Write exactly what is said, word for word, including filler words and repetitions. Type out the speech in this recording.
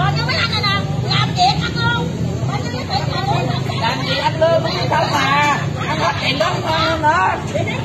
như mấy anh này nè, làm việc ăn không? Bao nhiêu tiền mà uống làm gì anh lương mới không mà, anh hết tiền đó nữa.